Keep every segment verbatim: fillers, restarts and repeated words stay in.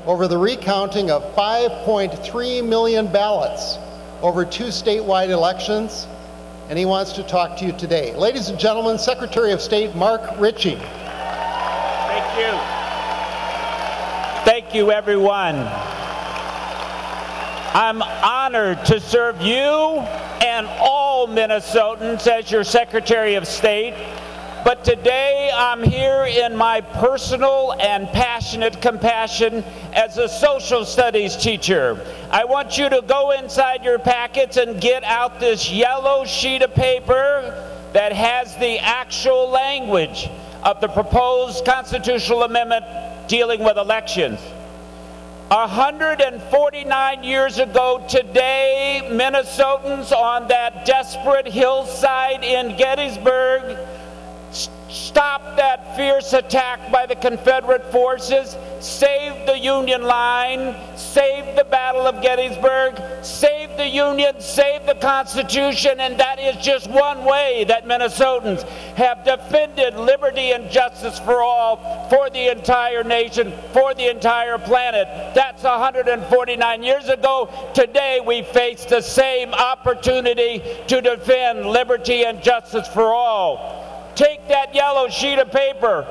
over the recounting of five point three million ballots over two statewide elections, and he wants to talk to you today. Ladies and gentlemen, Secretary of State Mark Ritchie. Thank you. Thank you, everyone. I'm honored to serve you and all Minnesotans as your Secretary of State. But today I'm here in my personal and passionate compassion as a social studies teacher. I want you to go inside your packets and get out this yellow sheet of paper that has the actual language of the proposed constitutional amendment dealing with elections. one hundred forty-nine years ago today, Minnesotans on that desperate hillside in Gettysburg stopped that fierce attack by the Confederate forces, saved the Union line, saved the Battle of Gettysburg, saved the Union, saved the Constitution, and that is just one way that Minnesotans have defended liberty and justice for all, for the entire nation, for the entire planet. That's one hundred forty-nine years ago. Today we face the same opportunity to defend liberty and justice for all. Take that yellow sheet of paper.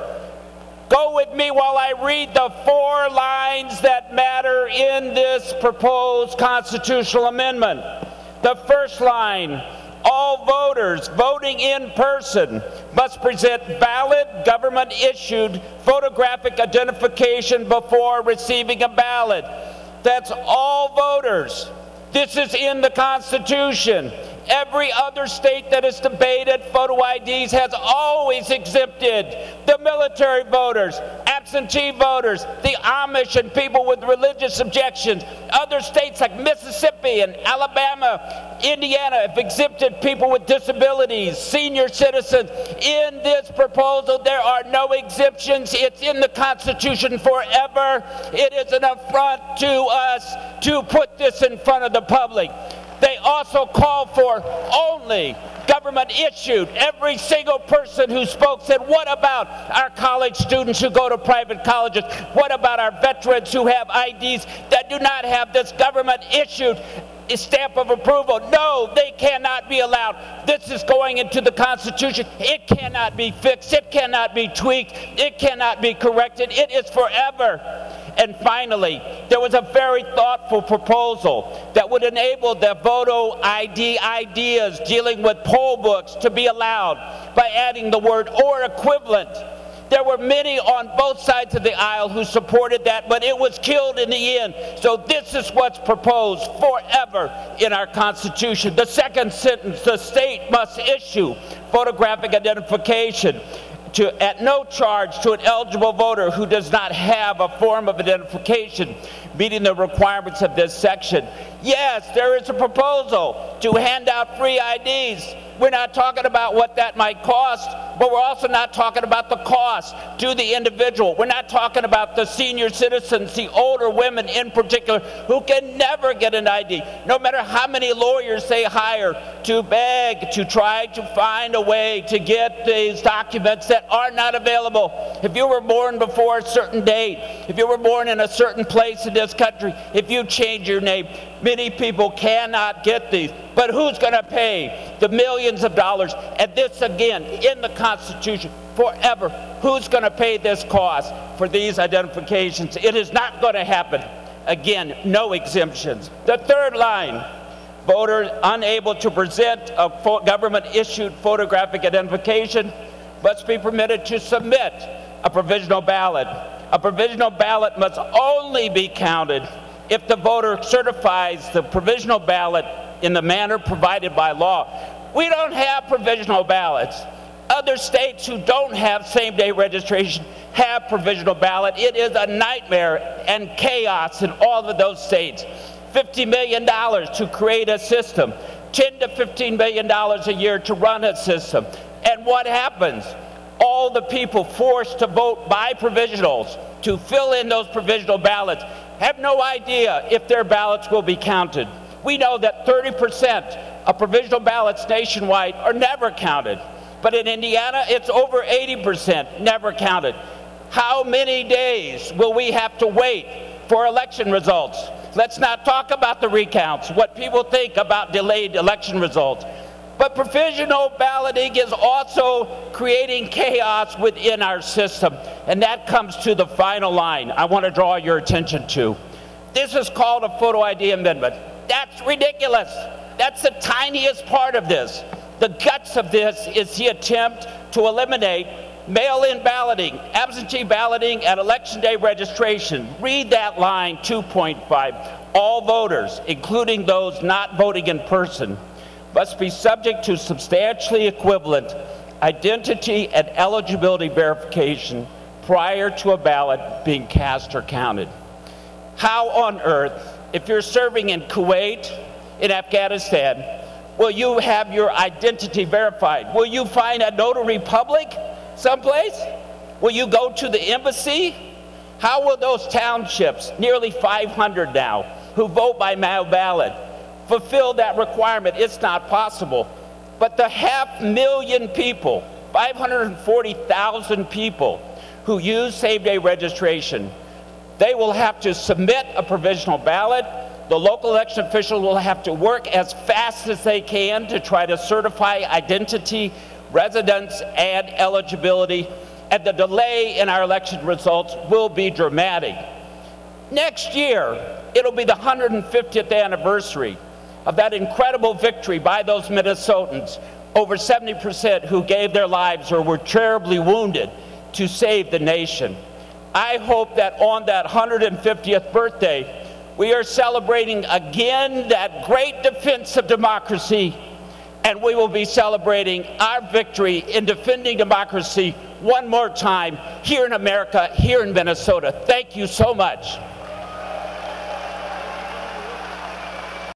Go with me while I read the four lines that matter in this proposed constitutional amendment. The first line, all voters voting in person must present valid government-issued photographic identification before receiving a ballot. That's all voters. This is in the Constitution. Every other state that has debated photo I Ds has always exempted the military voters, absentee voters, the Amish and people with religious objections. Other states like Mississippi and Alabama, Indiana have exempted people with disabilities, senior citizens. In this proposal, there are no exemptions. It's in the Constitution forever. It is an affront to us to put this in front of the public. They also call for only government issued. Every single person who spoke said, what about our college students who go to private colleges? What about our veterans who have I Ds that do not have this government issued stamp of approval? No, they cannot be allowed. This is going into the Constitution. It cannot be fixed. It cannot be tweaked. It cannot be corrected. It is forever. And finally, there was a very thoughtful proposal that would enable the photo I D ideas dealing with poll books to be allowed by adding the word or equivalent. There were many on both sides of the aisle who supported that, but it was killed in the end. So this is what's proposed forever in our Constitution. The second sentence, the state must issue photographic identification To, at no charge to an eligible voter who does not have a form of identification meeting the requirements of this section. Yes, there is a proposal to hand out free I Ds. We're not talking about what that might cost, but we're also not talking about the cost to the individual. We're not talking about the senior citizens, the older women in particular, who can never get an I D, no matter how many lawyers they hire to beg, to try to find a way to get these documents that are not available. If you were born before a certain date, if you were born in a certain place in this country, if you change your name, many people cannot get these. But who's going to pay the millions of dollars? And this, again, in the Constitution, forever. Who's going to pay this cost for these identifications? It is not going to happen. Again, no exemptions. The third line, voters unable to present a government-issued photographic identification must be permitted to submit a provisional ballot. A provisional ballot must only be counted if the voter certifies the provisional ballot in the manner provided by law. We don't have provisional ballots. Other states who don't have same-day registration have provisional ballot. It is a nightmare and chaos in all of those states. fifty million dollars to create a system, ten to fifteen million dollars a year to run a system. And what happens? All the people forced to vote by provisionals to fill in those provisional ballots have no idea if their ballots will be counted. We know that thirty percent of provisional ballots nationwide are never counted. But in Indiana, it's over eighty percent never counted. How many days will we have to wait for election results. Let's not talk about the recounts, what people think about delayed election results. But provisional balloting is also creating chaos within our system, and that comes to the final line I want to draw your attention to. This is called a photo I D amendment. That's ridiculous. That's the tiniest part of this. The guts of this is the attempt to eliminate mail-in balloting, absentee balloting, and election day registration. Read that line two point five. All voters, including those not voting in person, must be subject to substantially equivalent identity and eligibility verification prior to a ballot being cast or counted. How on earth, if you're serving in Kuwait, in Afghanistan, will you have your identity verified? Will you find a notary public someplace? Will you go to the embassy? How will those townships, nearly five hundred now, who vote by mail ballot, fulfill that requirement? It's not possible. But the half million people, five hundred forty thousand people who use same-day registration, they will have to submit a provisional ballot. The local election officials will have to work as fast as they can to try to certify identity, residence, and eligibility, and the delay in our election results will be dramatic. Next year, it'll be the one hundred fiftieth anniversary of that incredible victory by those Minnesotans, over seventy percent who gave their lives or were terribly wounded to save the nation. I hope that on that one hundred fiftieth birthday, we are celebrating again that great defense of democracy, and we will be celebrating our victory in defending democracy one more time here in America, here in Minnesota. Thank you so much.